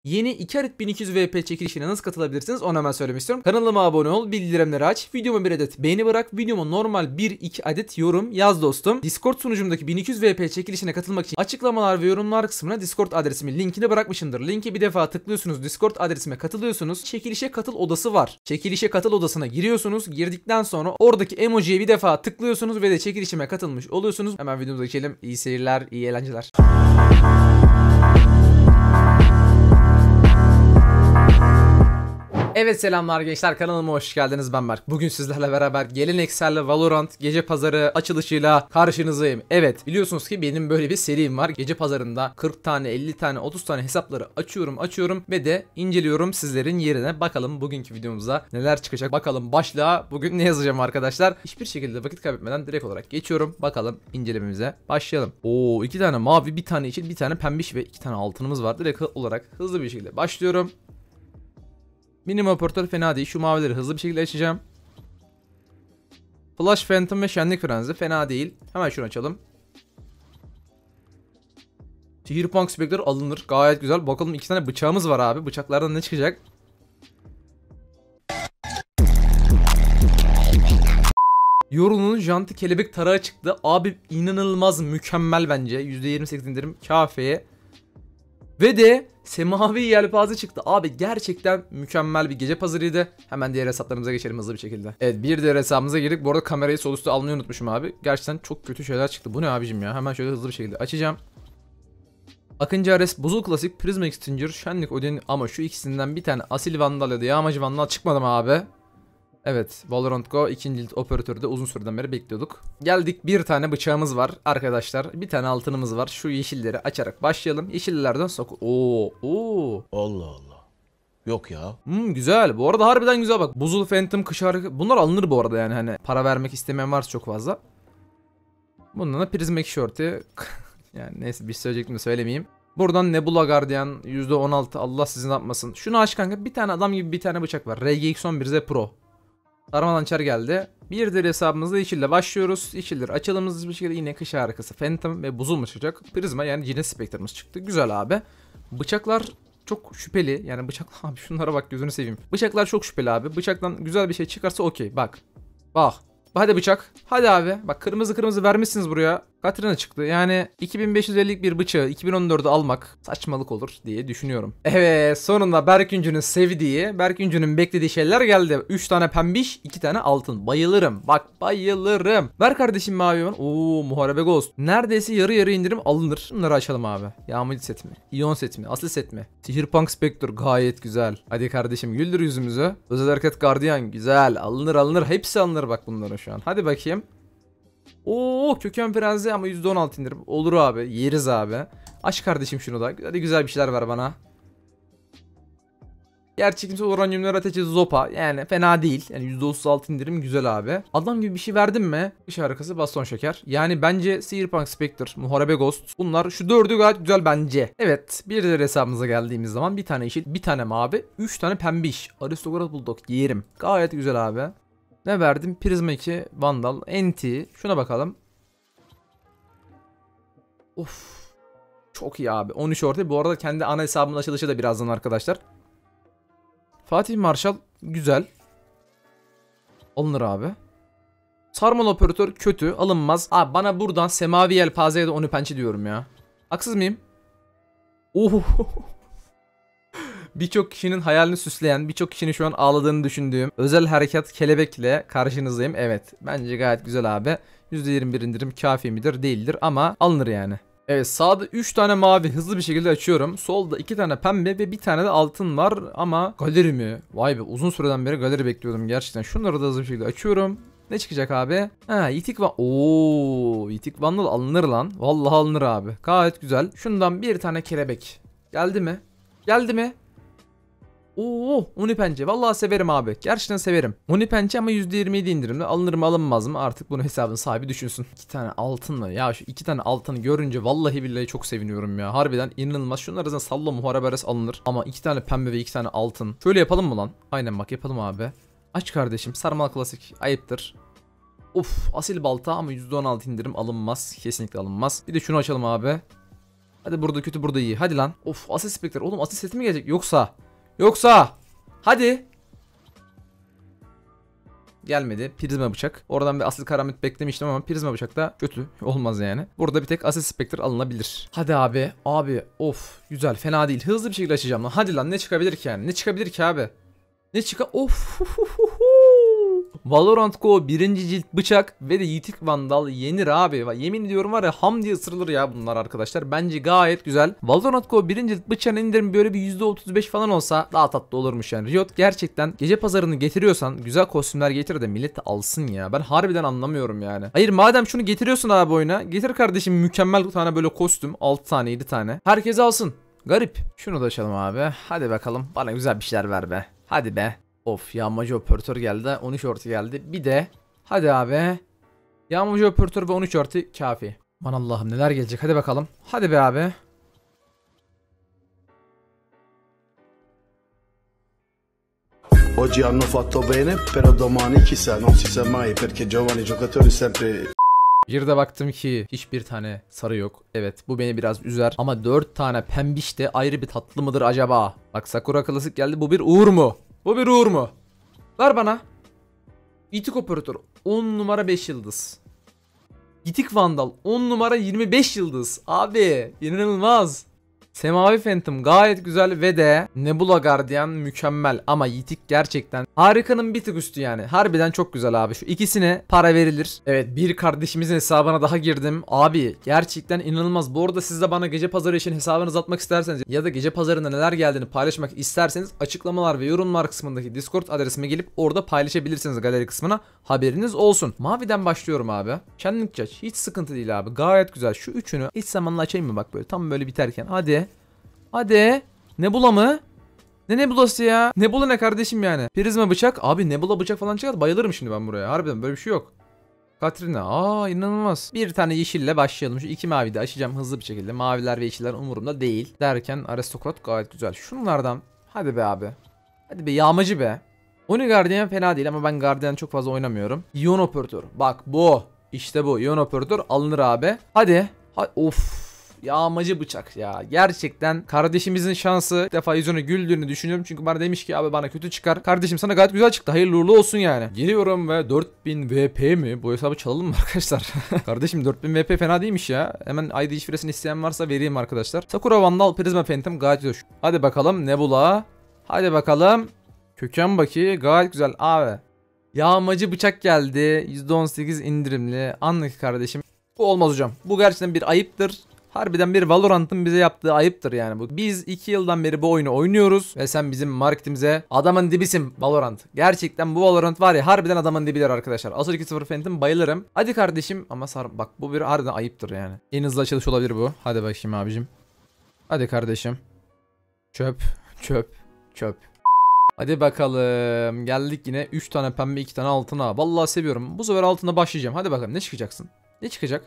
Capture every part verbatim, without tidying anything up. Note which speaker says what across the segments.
Speaker 1: Yeni iki adet bin iki yüz V P çekilişine nasıl katılabilirsiniz onu hemen söylemek istiyorum. Kanalıma abone ol, bildirimleri aç, videoma bir adet beğeni bırak, videoma normal bir iki adet yorum yaz dostum. Discord sunucumdaki bin iki yüz V P çekilişine katılmak için açıklamalar ve yorumlar kısmına Discord adresimin linkini bırakmışımdır. Linki bir defa tıklıyorsunuz, Discord adresime katılıyorsunuz. Çekilişe katıl odası var. Çekilişe katıl odasına giriyorsunuz. Girdikten sonra oradaki emojiye bir defa tıklıyorsunuz ve de çekilişime katılmış oluyorsunuz. Hemen videomuza geçelim. İyi seyirler, iyi eğlenceler. Evet, selamlar gençler, kanalıma hoş geldiniz. Ben Berk. Bugün sizlerle beraber geleneksel Valorant gece pazarı açılışıyla karşınızdayım. Evet, biliyorsunuz ki benim böyle bir serim var. Gece pazarında kırk tane, elli tane, otuz tane hesapları açıyorum açıyorum ve de inceliyorum sizlerin yerine. Bakalım bugünkü videomuzda neler çıkacak. Bakalım başlığa bugün ne yazacağım arkadaşlar. Hiçbir şekilde vakit kaybetmeden direkt olarak geçiyorum. Bakalım incelememize başlayalım. Oo, iki tane mavi, bir tane yeşil, bir tane pembiş ve iki tane altınımız var. Direkt olarak hızlı bir şekilde başlıyorum. Minimum operatör fena değil. Şu mavileri hızlı bir şekilde açacağım. Flash Phantom ve Şenlik Frenzi fena değil. Hemen şunu açalım. Cyberpunk Spectre alınır. Gayet güzel. Bakalım, iki tane bıçağımız var abi. Bıçaklardan ne çıkacak? Yorunun janti kelebek tarağı çıktı. Abi inanılmaz mükemmel bence. yüzde yirmi sekiz indirim kafeye. Ve de semavi yelpaze çıktı. Abi gerçekten mükemmel bir gece pazarıydı. Hemen diğer hesaplarımıza geçelim hızlı bir şekilde. Evet, bir diğer hesabımıza girdik. Bu arada kamerayı sol üstte almayı unutmuşum abi. Gerçekten çok kötü şeyler çıktı. Bu ne abicim ya? Hemen şöyle hızlı bir şekilde açacağım. Akıncı Ares, Buzul Klasik, Prism Extinger, Şenlik Odin, ama şu ikisinden bir tane Asil Vandal ya da Yağmacı Vandal çıkmadı mı abi? Evet, Valorant Go ikinci cilt operatörü de uzun süreden beri bekliyorduk. Geldik, bir tane bıçağımız var arkadaşlar. Bir tane altınımız var. Şu yeşilleri açarak başlayalım. Yeşillerden sok. Oo, oo.
Speaker 2: Allah Allah. Yok ya.
Speaker 1: Hmm, güzel. Bu arada harbiden güzel bak. Buzul Phantom, kış harika. Bunlar alınır bu arada yani, hani para vermek istemeyen varsa çok fazla. Bundan da Prismatic Shorty. Yani neyse, bir şey söyleyecektim de söylemeyeyim. Buradan Nebula Guardian yüzde on altı, Allah sizin yapmasın. Şunu aç kanka, bir tane adam gibi bir tane bıçak var. R G X on bir Z Pro. Sarmadan çar geldi. Bir diğer hesabımızda yeşille başlıyoruz. Yeşilleri açalım hızlı bir şekilde. Yine kış harikası Phantom ve buzul mu çıkacak? Prisma, yani yine Spectre'ımız çıktı. Güzel abi. Bıçaklar çok şüpheli. Yani bıçak abi, şunlara bak, gözünü seveyim. Bıçaklar çok şüpheli abi. Bıçaktan güzel bir şey çıkarsa okey. Bak. Bak. Hadi bıçak. Hadi abi. Bak, kırmızı kırmızı vermişsiniz buraya. Katrina çıktı. Yani iki bin beş yüz ellilik bir bıçağı iki bin on dörde almak saçmalık olur diye düşünüyorum. Evet, sonunda Berküncü'nün sevdiği, Berküncü'nün beklediği şeyler geldi. üç tane pembiş, iki tane altın. Bayılırım. Bak, bayılırım. Ver kardeşim mavi olan. Oo, Muharebe Ghost. Neredeyse yarı yarı indirim alınır. Bunları açalım abi. Yağmacı set mi? İyon set mi? Aslı set mi? Cyberpunk Spectre gayet güzel. Hadi kardeşim, güldür yüzümüzü. Özel Hareket Guardian güzel. Alınır alınır. Hepsi alınır bak bunların şu an. Hadi bakayım. Oo, köken frenzi ama yüzde on altı indirim. Olur abi, yeriz abi. Aç kardeşim şunu da. Hadi güzel bir şeyler ver bana. Gerçekimse uranyumlar ateşi Zopa. Yani fena değil. Yani yüzde otuz altı indirim güzel abi. Adam gibi bir şey verdim mi? Kış harikası baston şeker. Yani bence Cyberpunk Spectre, Muharebe Ghost. Bunlar şu dördü gayet güzel bence. Evet, bir diğer hesabımıza geldiğimiz zaman bir tane yeşil, bir tane mavi, üç tane pembiş. Aristokrat Bulldog yerim. Gayet güzel abi. Ne verdim? Prisma iki, Vandal, N T. Şuna bakalım. Of. Çok iyi abi. on üç orta. Bu arada kendi ana hesabımın açılışı da birazdan arkadaşlar. Fatih Marshall güzel. Alınır abi. Sarmal operatör kötü. Alınmaz. Abi bana buradan semavi yelpaze ya da onu pençe diyorum ya. Haksız mıyım? Oho. Birçok kişinin hayalini süsleyen, birçok kişinin şu an ağladığını düşündüğüm özel harekat kelebekle karşınızdayım. Evet, bence gayet güzel abi. yüzde yirmi bir indirim kafi midir? Değildir ama alınır yani. Evet, sağda üç tane mavi hızlı bir şekilde açıyorum. Solda iki tane pembe ve bir tane de altın var ama galeri mi? Vay be, uzun süreden beri galeri bekliyordum gerçekten. Şunları da hızlı bir şekilde açıyorum. Ne çıkacak abi? Ha, Yitik Van... Ooo, Yitik Vandal alınır lan. Vallahi alınır abi. Gayet güzel. Şundan bir tane kelebek. Geldi mi? Geldi mi? Oo, Unipençe. Vallahi severim abi. Gerçekten severim. Unipençe ama yüzde yirmi yedi indirimde. Alınır mı alınmaz mı? Artık bunu hesabın sahibi düşünsün. İki tane altın mı? Ya şu iki tane altını görünce vallahi billahi çok seviniyorum ya. Harbiden inanılmaz. Şunlar arasında salla muhareberes alınır. Ama iki tane pembe ve iki tane altın. Şöyle yapalım mı lan? Aynen bak, yapalım abi. Aç kardeşim. Sarmal klasik. Ayıptır. Of, asil balta ama yüzde on altı indirim alınmaz. Kesinlikle alınmaz. Bir de şunu açalım abi. Hadi burada kötü burada iyi. Hadi lan. Of Asil Spectre. Oğlum Asil seti mi gelecek? Yoksa. Yoksa. Hadi. Gelmedi. Prizma bıçak. Oradan bir Asil Karamit beklemiştim ama prizma bıçak da kötü. Olmaz yani. Burada bir tek Asil Spectre alınabilir. Hadi abi. Abi. Of. Güzel. Fena değil. Hızlı bir şekilde açacağım lan. Hadi lan ne çıkabilir ki yani? Ne çıkabilir ki abi? Ne çıka? Of. Valorant Go birinci cilt bıçak ve de Yitik Vandal yenir abi. Yemin ediyorum var ya ham diye ısırılır ya bunlar arkadaşlar. Bence gayet güzel. Valorant Go birinci cilt bıçağın indirimi böyle bir yüzde otuz beş falan olsa daha tatlı olurmuş yani. Riot gerçekten gece pazarını getiriyorsan güzel kostümler getir de millet de alsın ya. Ben harbiden anlamıyorum yani. Hayır madem şunu getiriyorsun abi oyuna. Getir kardeşim mükemmel bir tane böyle kostüm. altı tane yedi tane. Herkes alsın. Garip. Şunu da açalım abi. Hadi bakalım. Bana güzel bir şeyler ver be. Hadi be. Of yağmacı operatör geldi. on üç ortu geldi. Bir de hadi abi. Yağmacı operatör ve on üç ortu kafi. Aman Allah'ım neler gelecek. Hadi bakalım. Hadi be abi.
Speaker 3: Oggi hanno fatto bene, però domani chissà, non si sa mai perché giovani giocatori sempre.
Speaker 1: Bir de baktım ki hiçbir tane sarı yok. Evet bu beni biraz üzer. Ama dört tane pembiş de ayrı bir tatlı mıdır acaba? Bak Sakura klasik geldi. Bu bir uğur mu? Bu bir uğur mu? Ver bana. Yitik operatör on numara beş yıldız. Yitik Vandal on numara yirmi beş yıldız. Abi inanılmaz. Semavi Phantom gayet güzel ve de Nebula Guardian mükemmel ama Yitik gerçekten harikanın bir tık üstü yani. Harbiden çok güzel abi. Şu ikisine para verilir. Evet bir kardeşimizin hesabına daha girdim. Abi gerçekten inanılmaz. Bu arada siz de bana gece pazarı için hesabınızı atmak isterseniz ya da gece pazarında neler geldiğini paylaşmak isterseniz açıklamalar ve yorumlar kısmındaki Discord adresime gelip orada paylaşabilirsiniz galeri kısmına. Haberiniz olsun. Maviden başlıyorum abi. Kendin aç. Hiç sıkıntı değil abi. Gayet güzel. Şu üçünü hiç zamanla açayım mı bak böyle tam böyle biterken. Hadi. Hadi. Nebula mı? Ne Nebula'sı ya? Nebula ne kardeşim yani? Prizma bıçak. Abi Nebula bıçak falan çıkar. Bayılırım şimdi ben buraya. Harbiden böyle bir şey yok. Katrina. Aa inanılmaz. Bir tane yeşille başlayalım. Şu iki mavi de açacağım hızlı bir şekilde. Maviler ve yeşiller umurumda değil. Derken aristokrat gayet güzel. Şunlardan. Hadi be abi. Hadi be yağmacı be. Oni Guardian fena değil ama ben Guardian çok fazla oynamıyorum. İyon operatör. Bak bu. İşte bu. İyon operatör alınır abi. Hadi. Hadi. Of. Yağmacı bıçak ya. Gerçekten kardeşimizin şansı. Bir defa yüzüne güldüğünü düşünüyorum. Çünkü bana demiş ki abi bana kötü çıkar. Kardeşim sana gayet güzel çıktı. Hayırlı uğurlu olsun yani. Geliyorum ve dört bin V P mi? Bu hesabı çalalım mı arkadaşlar? Kardeşim dört bin V P fena değilmiş ya. Hemen I D şifresini isteyen varsa vereyim arkadaşlar. Sakura Vandal Prizma Phantom gayet güzel. Hadi bakalım Nebula. Hadi bakalım. Köken Baki gayet güzel abi. Yağmacı bıçak geldi. yüzde on sekiz indirimli. Anlık kardeşim. Bu olmaz hocam. Bu gerçekten bir ayıptır. Harbiden bir Valorant'ın bize yaptığı ayıptır yani bu. Biz iki yıldan beri bu oyunu oynuyoruz ve sen bizim marketimize adamın dibisin Valorant. Gerçekten bu Valorant var ya harbiden adamın dibidir arkadaşlar. Asur iki sıfır Phantom bayılırım. Hadi kardeşim ama sar bak bu bir harbiden ayıptır yani. En hızlı açılış olabilir bu. Hadi bakayım abicim. Hadi kardeşim. Çöp, çöp, çöp. Hadi bakalım. Geldik yine üç tane pembe iki tane altına. Vallahi seviyorum. Bu sefer altına başlayacağım. Hadi bakalım ne çıkacaksın? Ne çıkacak?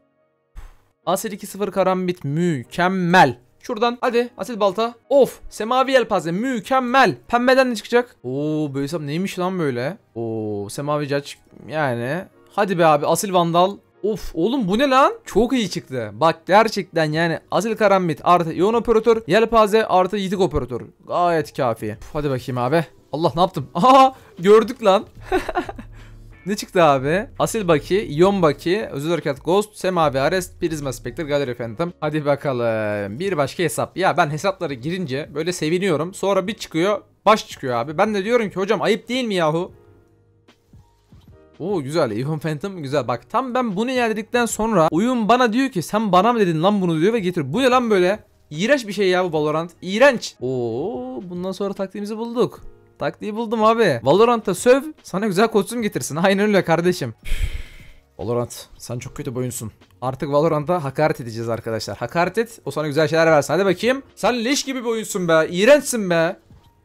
Speaker 1: Asil iki sıfır karambit mükemmel. Şuradan hadi asil balta. Of semavi yelpaze mükemmel. Pembeden ne çıkacak? Oo böyle hesap neymiş lan böyle? Oo semavi caç yani. Hadi be abi asil vandal. Of oğlum bu ne lan? Çok iyi çıktı. Bak gerçekten yani asil karambit artı iyon operatör yelpaze artı yitik operatör. Gayet kafi. Uf, hadi bakayım abi. Allah ne yaptım? Aha gördük lan. Ne çıktı abi? Asil Baki, İyon Baki, Özel Harekat Ghost, Semavi Arrest, Prizma Spectre, Gallery Phantom. Hadi bakalım. Bir başka hesap. Ya ben hesapları girince böyle seviniyorum. Sonra bir çıkıyor, baş çıkıyor abi. Ben de diyorum ki hocam ayıp değil mi yahu? Oo güzel. İyon Phantom güzel. Bak tam ben bunu yerledikten sonra oyun bana diyor ki sen bana mı dedin lan bunu diyor ve getir. Bu ne lan böyle? İğrenç bir şey ya bu Valorant. İğrenç. Oo bundan sonra taktiğimizi bulduk. Taktiği buldum abi. Valorant'ta söv sana güzel kostüm getirsin. Aynen öyle kardeşim. Valorant sen çok kötü bir oyunsun. Artık Valorant'a hakaret edeceğiz arkadaşlar. Hakaret et o sana güzel şeyler versin. Hadi bakayım. Sen leş gibi bir oyunsun be. İğrençsin be.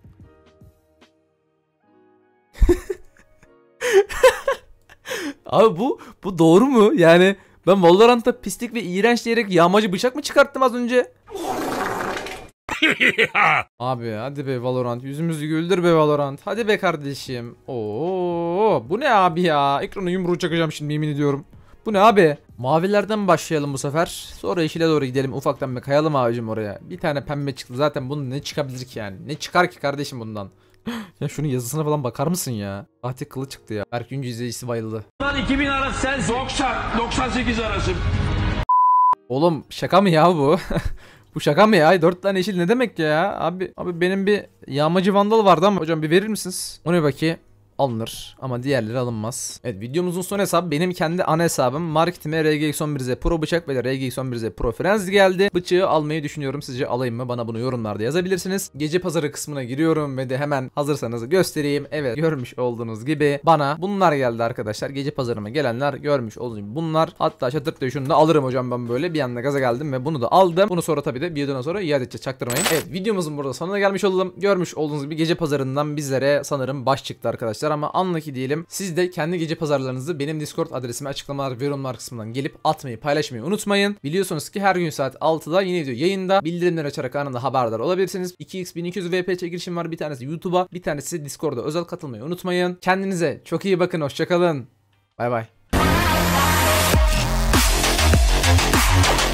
Speaker 1: Abi bu bu doğru mu? Yani ben Valorant'ta pislik ve iğrenç diyerek yağmacı bıçak mı çıkarttım az önce? Abi hadi be Valorant yüzümüzü güldür be Valorant. Hadi be kardeşim. Oo bu ne abi ya? Ekrana yumruğu çakacağım şimdi yemin ediyorum. Bu ne abi? Mavilerden başlayalım bu sefer. Sonra yeşile doğru gidelim. Ufaktan bir kayalım abicim oraya. Bir tane pembe çıktı. Zaten bunun ne çıkabilir ki yani? Ne çıkar ki kardeşim bundan? Ya şunun yazısına falan bakar mısın ya? Fatih Kılı çıktı ya. Berk Güncü izleyicisi bayıldı.
Speaker 4: iki bin arası sen doksan doksan sekiz arası.
Speaker 1: Oğlum şaka mı ya bu? Bu şaka mı ya? Dört tane yeşil ne demek ya? Abi abi benim bir yağmacı vandal vardı ama hocam bir verir misiniz? O ne bakayım? Alınır ama diğerleri alınmaz. Evet, videomuzun son hesabı benim kendi ana hesabım. Marketime R G X on bir Z Pro bıçak ve R G X on bir Z Pro frenzi geldi. Bıçağı almayı düşünüyorum. Sizce alayım mı? Bana bunu yorumlarda yazabilirsiniz. Gece pazarı kısmına giriyorum ve de hemen hazırsanız göstereyim. Evet, görmüş olduğunuz gibi bana bunlar geldi arkadaşlar. Gece pazarıma gelenler görmüş olduğunuz gibi bunlar. Hatta çatırtı şunu da alırım hocam ben böyle. Bir anda gaza geldim ve bunu da aldım. Bunu sonra tabii de bir yıldan sonra iade edeceğiz, çaktırmayın. Evet, videomuzun burada sonuna gelmiş olalım. Görmüş olduğunuz gibi gece pazarından bizlere sanırım baş çıktı arkadaşlar. Ama anla ki diyelim, siz de kendi gece pazarlarınızı benim Discord adresime açıklamalar ve yorumlar kısmından gelip atmayı, paylaşmayı unutmayın. Biliyorsunuz ki her gün saat altıda yeni video yayında, bildirimleri açarak anında haberdar olabilirsiniz. iki x bin iki yüz V P çekilişim var, bir tanesi YouTube'a, bir tanesi Discord'a özel, katılmayı unutmayın. Kendinize çok iyi bakın, hoşçakalın. Bay bay.